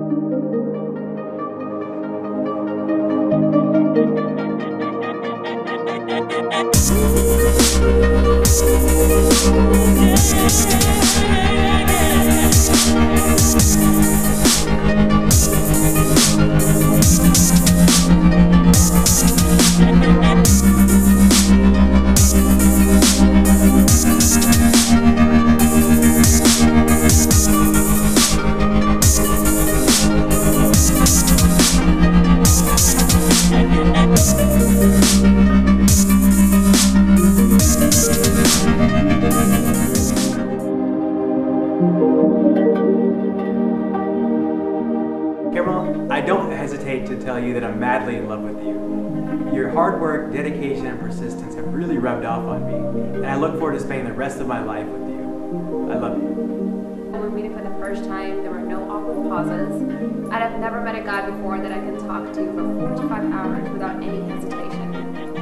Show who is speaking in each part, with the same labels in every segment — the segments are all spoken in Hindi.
Speaker 1: I don't hesitate to tell you that I'm madly in love with you. Your hard work, dedication, and persistence have really rubbed off on me, and I look forward to spending the rest of my life with you. I love you.
Speaker 2: When we were meeting for the first time, there were no awkward pauses. I've never met a guy before that I can talk to for 45 hours without any hesitation.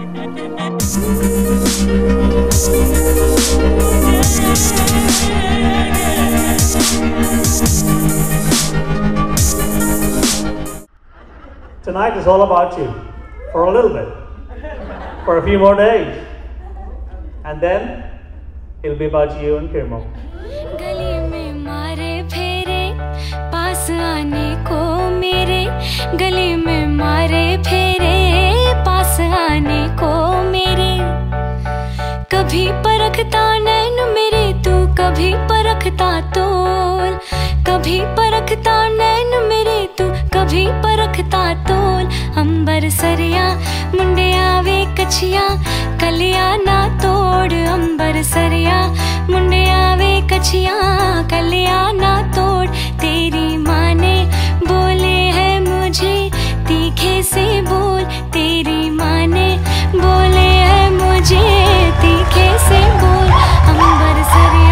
Speaker 3: Tonight is all about you, for a little bit, for a few more days, and then it'll be about you and Kirmo.
Speaker 4: गली में मारे फेरे पास आने को मेरे, गली में मारे फेरे पास आने को मेरे, कभी परखता नैन मेरे तू, कभी परखता तोल, कभी परखता नैन मेरे तू, कभी परखता तोल, अंबर सरिया मुंडे आवे कछिया कलिया ना तोड़, अंबर सरिया मुंडे आवे कछिया कलिया ना तोड़, तेरी माँ ने बोले है मुझे तीखे से बोल, तेरी माँ ने बोले है मुझे तीखे से बोल, अंबर सरिया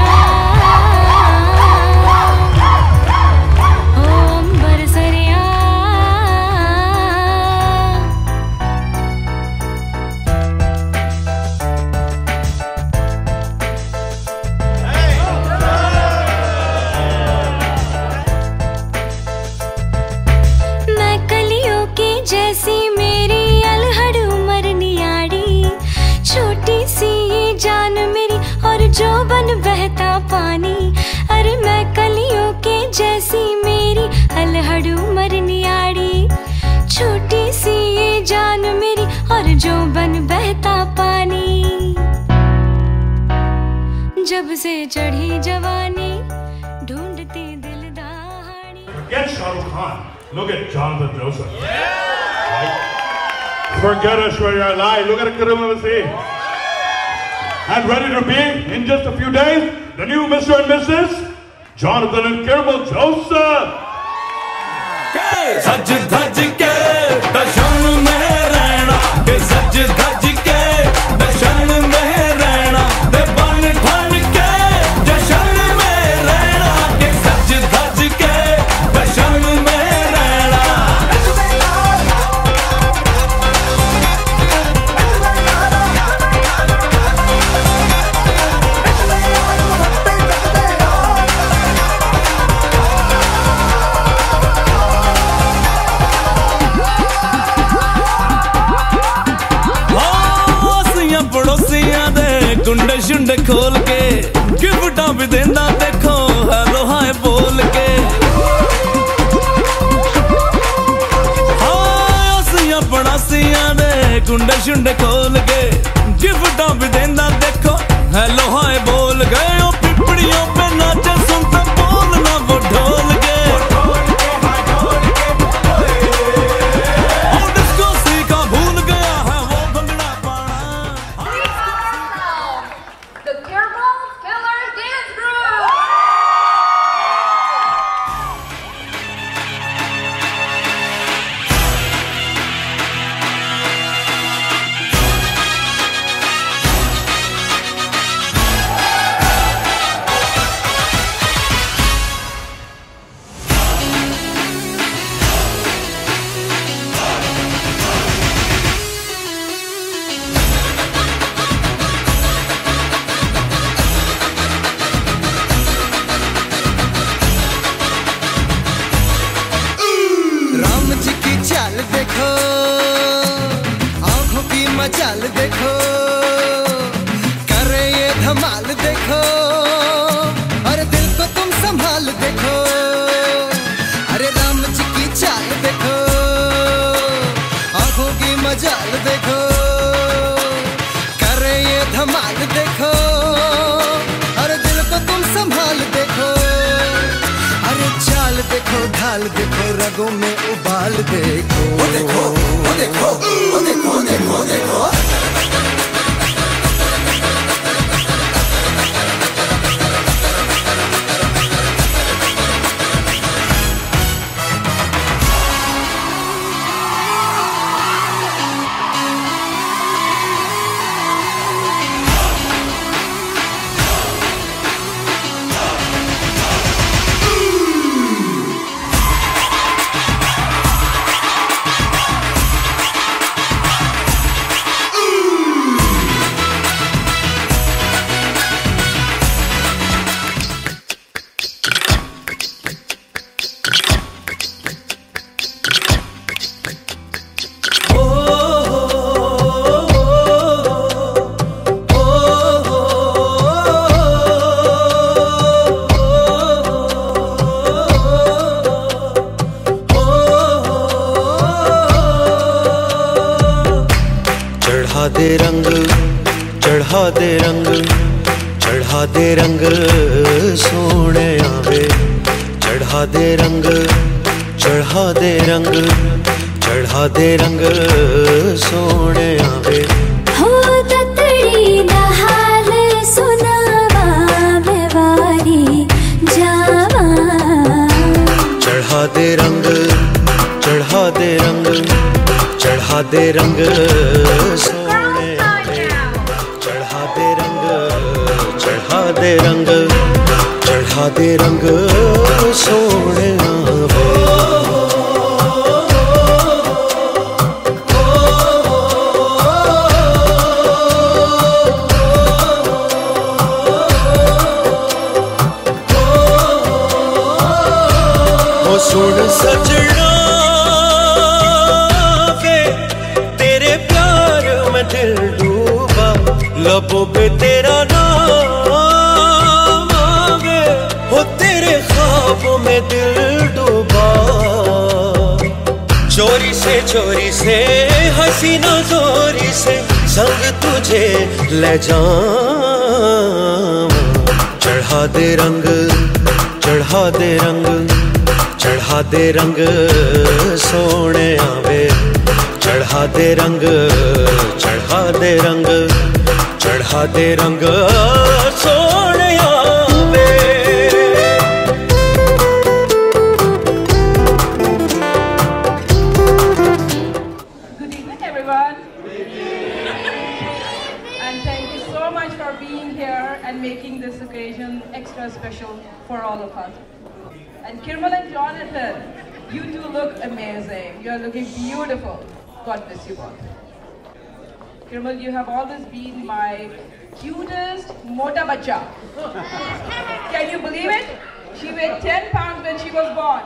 Speaker 4: जैसी मेरी अलहड़ उमर नियाड़ी, छोटी सी ये जान मेरी और जो बन बहता पानी, अरे मैं कलियों के जैसी मेरी अलहड़ उमर नियाड़ी, छोटी सी ये जान मेरी और जो बन बहता पानी, जब से चढ़ी जवानी ढूंढती दिल दहाड़ी.
Speaker 5: Forget Shah Rukh Khan, look at Jonathan Joseph. Forget Aishwarya Rai, look at Karim Vaseem. And ready to be, in just a few days, the new Mr. and Mrs. Jonathan and Kirmo Joseph.
Speaker 6: सज धज के दर्शन में रहना, सज धज के दर्शन में रहना, बन ठन के जशन में रहना, सज धज के दर्शन में रहना. कुंडे शुंडे खोल के गिफ्टां भी देंदा देखो हेलो हाय बोल के, हाँ असियां पड़ासियां दे कुंडे शुंडे खोल के गिफ्टां भी देंदा देखो हेलो हाय बोल गए, ओ पिपड़ियों पे नाचे सुनते बोलना वो ढोल के, और डिस्को सीखा भूल गया है वो भंगड़ा पाना.
Speaker 2: The Kirmo Killer Dance Group!
Speaker 7: मचाल देखो, करे ये धमाल देखो, अरे दिल को तुम संभाल देखो, अरे राम जी की चाल देखो, आंखों की मजाल देखो, करे ये धमाल देखो, अरे दिल को तुम संभाल देखो, अरे चाल देखो, ढाल देखो, रगों में उबाल देखो, ओ देखो, ओ देखो, ओ देखो, देखो, देखो।
Speaker 8: चढ़ा दे रंग सोने आवे, चढ़ा दे रंग, चढ़ा दे रंग, चढ़ा दे रंग सोने आवे।
Speaker 4: हो ततड़ी दा हाल सुनावा मैं वारी जावा,
Speaker 8: चढ़ा दे रंग, चढ़ा दे रंग, चढ़ा दे रंग सोने आवे, चढ़ा दे रंग, चढ़ा दे रंग, चढ़ा दे रंग सोने आवे। ओ सुन सजना वे तेरे प्यार में दिल डूबा, लबों पे तेरा नाम आवे, हो तेरे ख्वाबों में दिल डूबा, चोरी से हसीना जोरी से संग तुझे ले जाऊं। चढ़ा दे रंग, चढ़ा दे रंग, चढ़ा दे रंग सोने आवे, चढ़ा दे रंग, चढ़ा दे रंग, चढ़ा दे रंग सोने आवे।
Speaker 9: Good evening, everyone. And thank you so much for being here and making this occasion extra special for all of us. And Kirmal and Jonathan, you two look amazing. You are looking beautiful. God bless you both. Kirmal, you have always been my cutest mota bacha. Can you believe it? She weighed 10 pounds when she was born.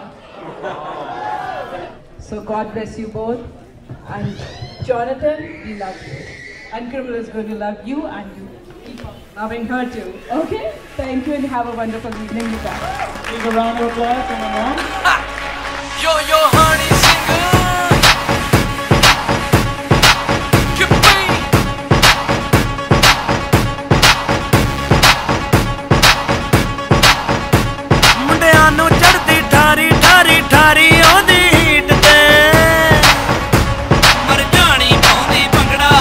Speaker 9: So God bless you both. And Jonathan, we love you. And Kirmal is going to love you, and you keep on loving her too. Okay? Thank you and have a wonderful evening, you guys.
Speaker 10: Please a round of applause for my mom.
Speaker 6: Yo, yo, honey singer. ਮੁੰਡਿਆਂ ਨੂੰ ਚੜਦੀ ਠਾਰੀ ਠਾਰੀ ਠਾਰੀ ਆਉਂਦੀ ਹੀਟ ਤੇ ਮਰ ਜਾਣੀ ਪਾਉਂਦੀ ਭੰਗੜਾ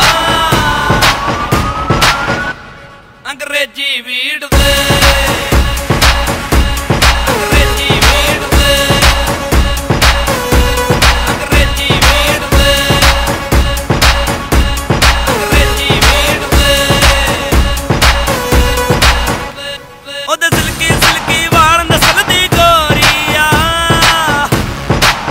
Speaker 6: ਅੰਗਰੇਜ਼ੀ ਵੀੜ ਦੇ ਅੰਗਰੇਜ਼ੀ ਵੀੜ ਦੇ ਅੰਗਰੇਜ਼ੀ ਵੀੜ ਦੇ ਅੰਗਰੇਜ਼ੀ ਵੀੜ ਦੇ ਉਹਦੇ ਸਿਲਕੀ ਸਿਲਕੀ ਵਾਲ ਨਸਲ ਦੀ ਗੋਰੀਆ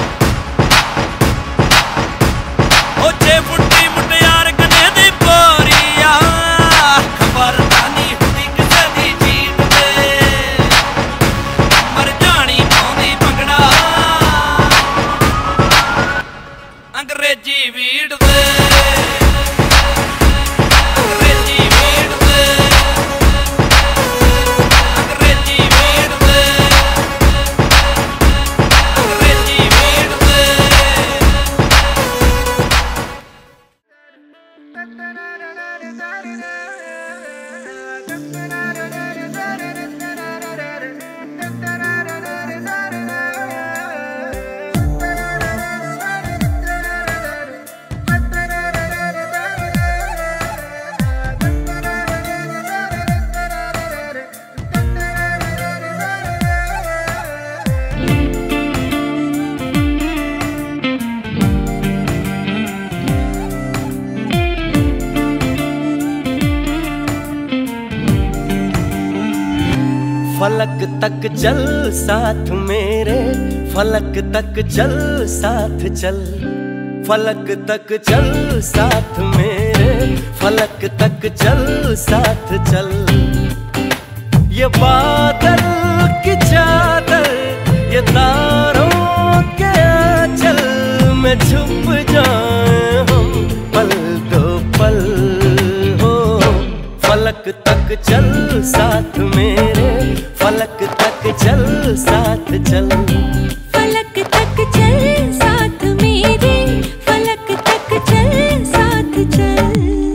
Speaker 8: फलक तक चल साथ मेरे, फलक तक चल साथ चल, फलक तक चल साथ मेरे, फलक तक चल साथ चल। ये बादल की चादर, ये तारों के आंचल में छुप जाए हम पल दो पल हो। फलक तक चल साथ मेरे, फलक तक चल साथ चल,
Speaker 4: फलक तक चल साथ मेरे, फलक तक चल साथ चल।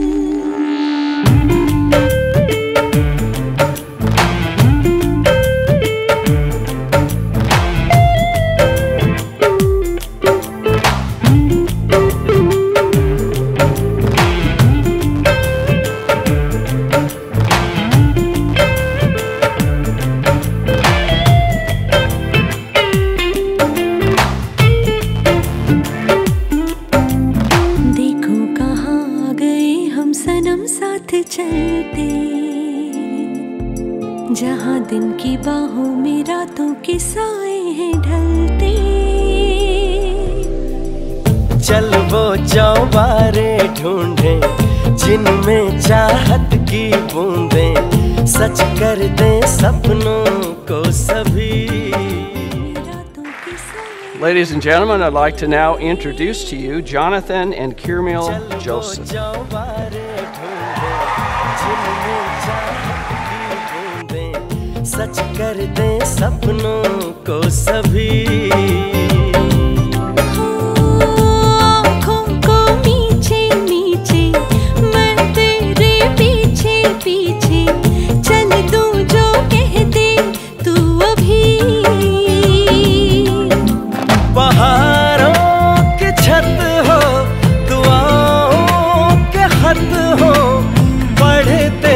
Speaker 4: चलते जहाँ दिन की बाहों में रातों के साए हैं ढलते।
Speaker 8: चल वो चौबारे ढूंढे जिनमें चाहत की बूंदें सच कर दे सपनों को सभी।
Speaker 11: Ladies and gentlemen, I'd like to now introduce to you Jonathan and Kirmil Joseph.
Speaker 8: सच कर दे सपनों को सभी।
Speaker 4: आँखों को नीचे नीचे मैं तेरे पीछे पीछे चल दूं जो कह दे तू अभी।
Speaker 8: बहारों की छत हो, दुआओं के खत हो, पढ़ते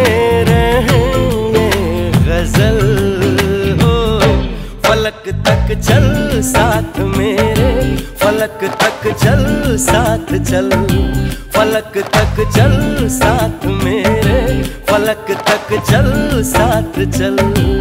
Speaker 8: गजल हो। फलक तक चल साथ मेरे, फलक तक चल साथ चल, फलक तक चल साथ मेरे, फलक तक चल साथ चल।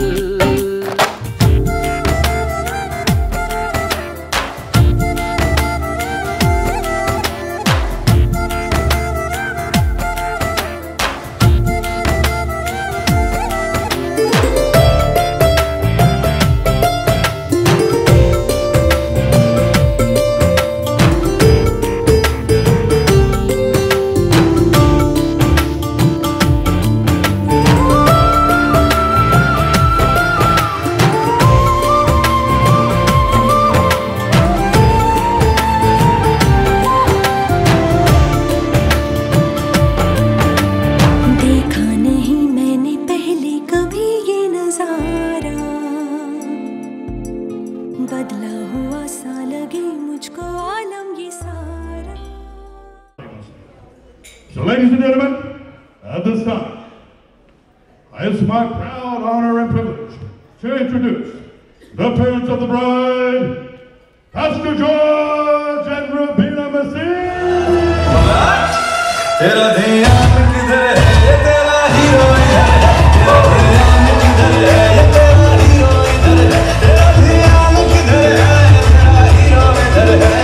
Speaker 5: So ladies and gentlemen, at this time, it's my proud honor and privilege to introduce the parents of the bride, Pastor George and Rabina Masih.
Speaker 6: तेरा ध्यान किधर है, ये तेरा हीरो इधर है, तेरा ध्यान किधर है, ये तेरा हीरो इधर है, तेरा ध्यान किधर है, तेरा हीरो इधर है।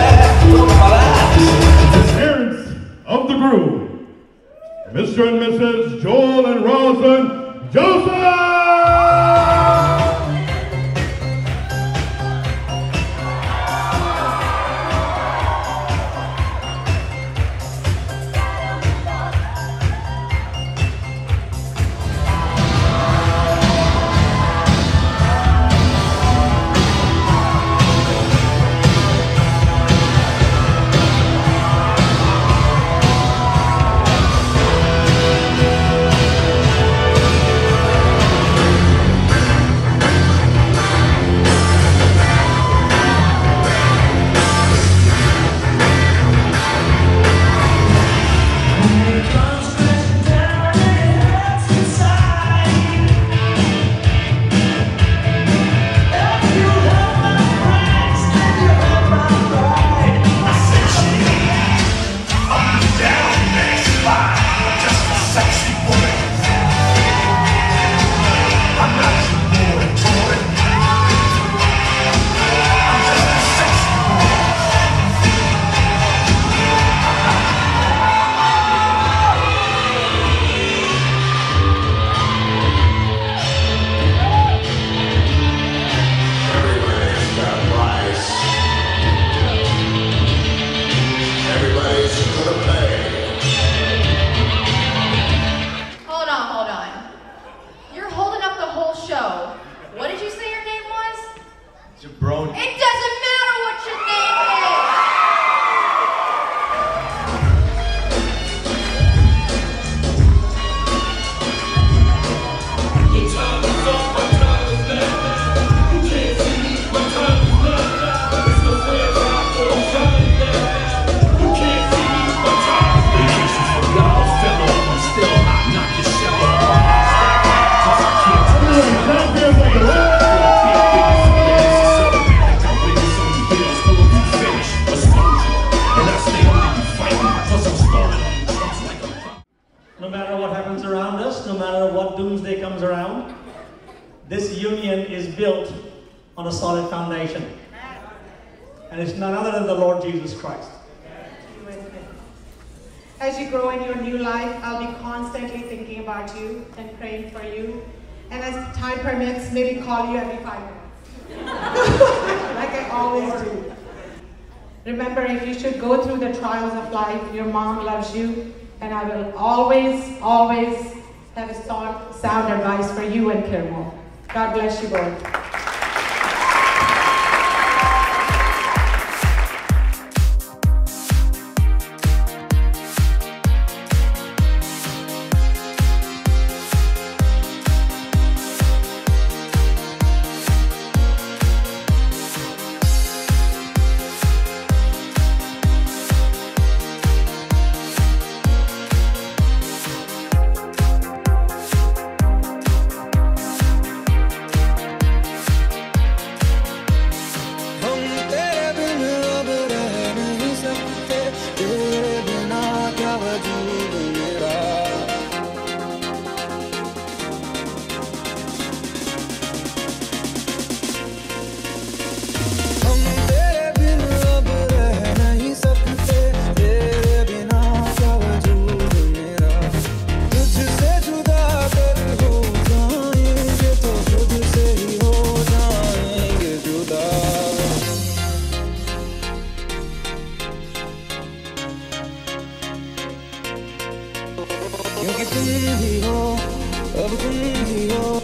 Speaker 5: The parents of the groom, Mr. and Mrs. Joel and Rosalind Joseph.
Speaker 12: Jabroni.
Speaker 13: It doesn't matter what your name is.
Speaker 3: No matter what happens around us, no matter what doomsday comes around, this union is built on a solid foundation. And it's none other than the Lord Jesus Christ.
Speaker 14: As you grow in your new life, I'll be constantly thinking about you and praying for you. And as time permits, maybe call you every 5 minutes. Like I always do. Remember, if you should go through the trials of life, your mom loves you. And I will always, always have a sound advice for you and Kirmal. God bless you both.
Speaker 6: क्योंकि तुम ही हो, अब तुम ही हो।